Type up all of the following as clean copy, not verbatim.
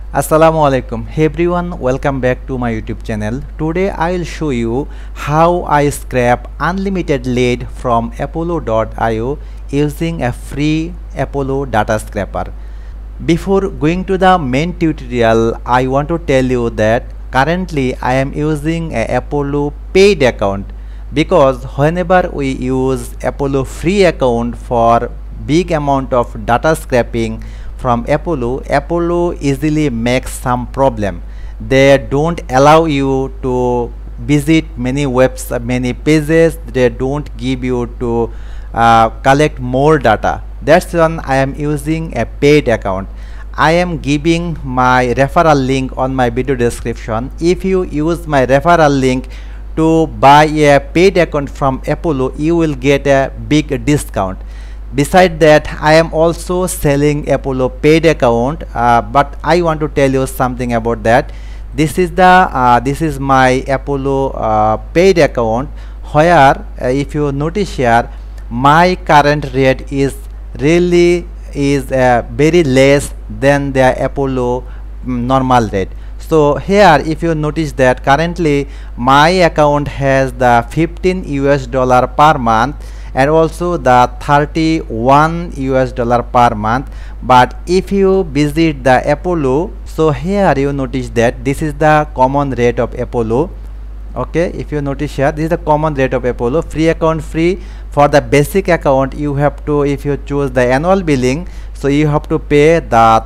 Assalamu alaikum. Hey everyone, welcome back to my YouTube channel. Today I will show you how I scrap unlimited lead from Apollo.io using a free Apollo data scraper. Before going to the main tutorial, I want to tell you that currently I am using a Apollo paid account, because whenever we use Apollo free account for big amount of data scraping from Apollo easily makes some problem. They don't allow you to visit many many pages. They don't give you to collect more data. That's when I am using a paid account. I am giving my referral link on my video description. If you use my referral link to buy a paid account from Apollo, you will get a big discount. Besides that, I am also selling Apollo paid account, but I want to tell you something about that. This is my Apollo paid account, where if you notice here, my current rate is really very less than the Apollo normal rate. So here, if you notice that currently my account has the $15 per month and also the $31 per month. But if you visit the Apollo, so here you notice that this is the common rate of Apollo. Okay, if you notice here, this is the common rate of Apollo. Free account free. For the basic account, you have to, if you choose the annual billing, so you have to pay the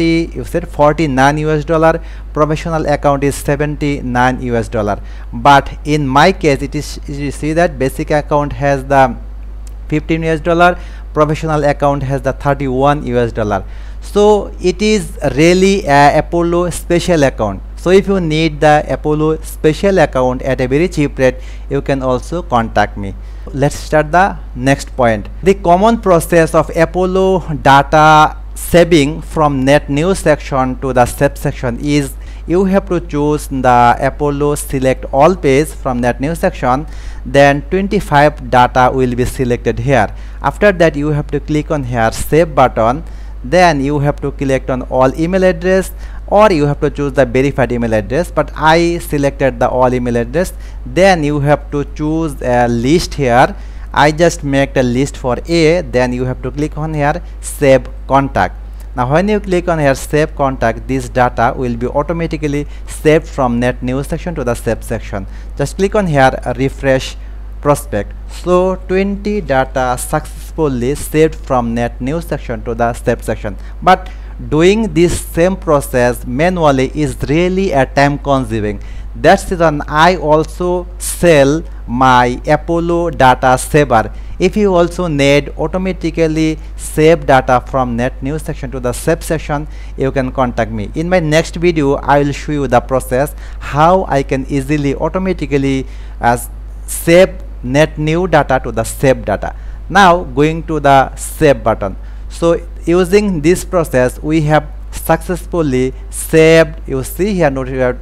$49. Professional account is $79. But in my case, it is, you see that basic account has the $15. Professional account has the $31. So it is really a Apollo special account. So if you need the Apollo special account at a very cheap rate, you can also contact me. Let's start the next point. The common process of Apollo data saving from net new section to the save section is you have to choose the Apollo select all page from that new section. Then 25 data will be selected here. After that, you have to click on here save button. Then you have to click on all email address, or you have to choose the verified email address, but I selected the all email address. Then you have to choose a list here. I just make a list for A. Then you have to click on here save contact. Now when you click on here save contact, this data will be automatically saved from net new section to the save section. Just click on here refresh prospect. So 20 data successfully saved from net new section to the save section. But doing this same process manually is really a time consuming. That's the reason I also sell my Apollo data saver. If you also need automatically save data from net new section to the save section, you can contact me. In my next video, I will show you the process how I can easily automatically save net new data to the save data. Now going to the save button. So using this process, we have successfully saved, you see here, noted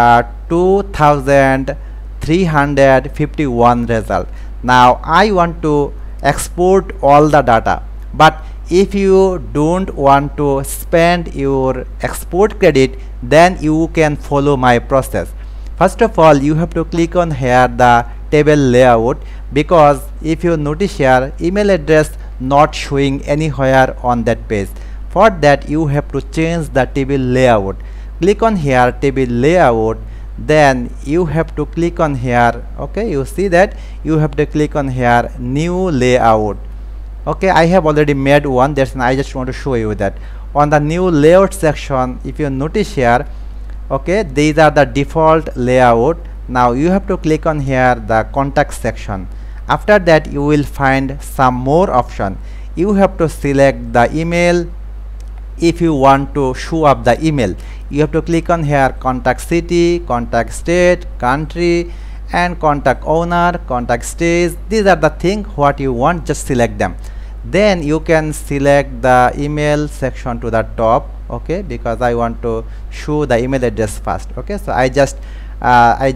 2351 result. Now I want to export all the data, but if you don't want to spend your export credit, then you can follow my process. First of all, you have to click on here the table layout, because if you notice here email address not showing anywhere on that page. For that, you have to change the table layout. Click on here table layout. Then you have to click on here, okay, you see that you have to click on here new layout. Okay, I have already made one, that's why I just want to show you that. On the new layout section, if you notice here, okay, these are the default layout. Now you have to click on here the contact section. After that, you will find some more option. You have to select the email. If you want to show up the email, you have to click on here contact city, contact state, country, and contact owner, contact stage. These are the things what you want, just select them. Then you can select the email section to the top, okay, because I want to show the email address first. Okay, so I just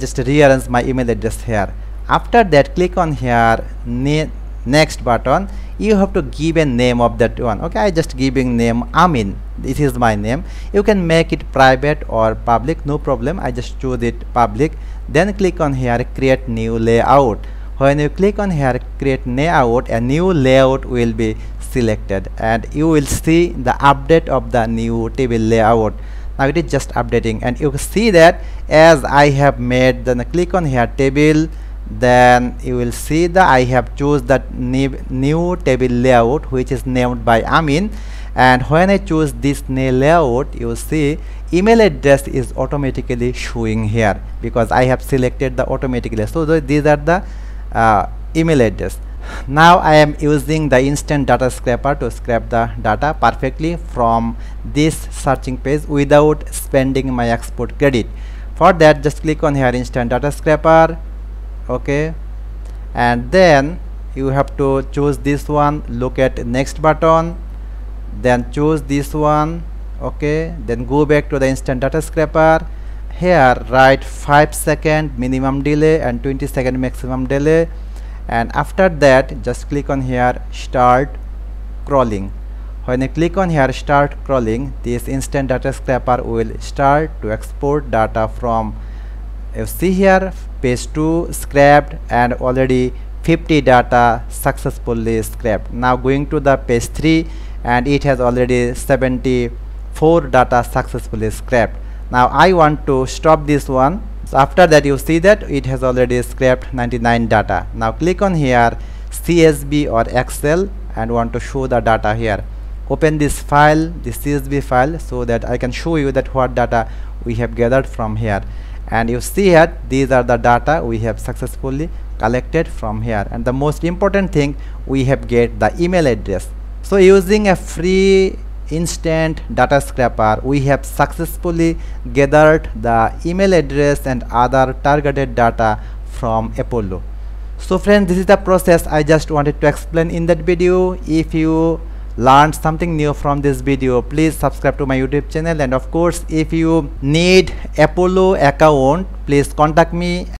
rearrange my email address here. After that, click on here next button. you have to give a name of that one. Okay, I just giving name Amin. This is my name. You can make it private or public, no problem. I just choose it public. Then click on here create new layout. When you click on here create layout, a new layout will be selected and you will see the update of the new table layout. Now it is just updating and you see that as I have made, then click on here table, then you will see that I have choose that new table layout which is named by Amin. And when I choose this new layout, you see email address is automatically showing here because I have selected the automatically. So these are the email address. Now I am using the instant data scraper to scrape the data perfectly from this searching page without spending my export credit. For that, just click on here instant data scraper. Okay, and then you have to choose this one, look at next button, then choose this one. Okay, then go back to the instant data scraper. Here write 5-second minimum delay and 20-second maximum delay, and after that just click on here start crawling. When you click on here start crawling, this instant data scraper will start to export data from, you see here page 2 scraped and already 50 data successfully scraped. Now going to the page 3 and it has already 74 data successfully scraped. Now I want to stop this one. So after that you see that it has already scraped 99 data. Now click on here CSV or Excel and want to show the data here. Open this file, this CSV file, so that I can show you that what data we have gathered from here. And you see here these are the data we have successfully collected from here. And the most important thing, we have get the email address. So using a free instant data scraper, we have successfully gathered the email address and other targeted data from Apollo. So friends, this is the process I just wanted to explain in that video. If you learned something new from this video, please subscribe to my YouTube channel, and of course if you need Apollo account, please contact me.